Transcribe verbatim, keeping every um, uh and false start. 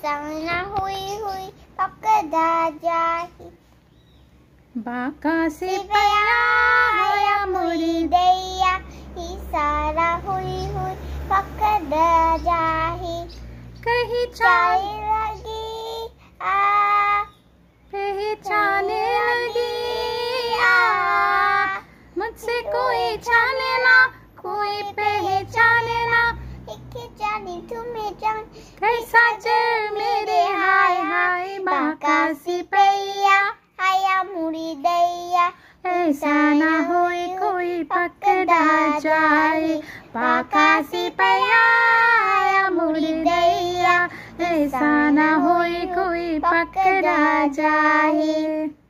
ऐसा ना हुई हुई पकड़ा जाए। बाका सिपया है मुड़ी दैया इशारा हुई हुई पकड़ा जाए। कहीं चाय चाय लगी आ पहचाने लगी आ, मुझसे कोई जाने ना कोई पहचाने ना, एक जाने तुम्हें जान कैसा चल मेरे हाय हाय। बाका सिपया आया मुड़ी दैया ऐसा ना होए कोई पकड़ा जाए। बाका सिपया आया मुड़ी दैया ऐसा ना होए कोई पकड़ा जाए।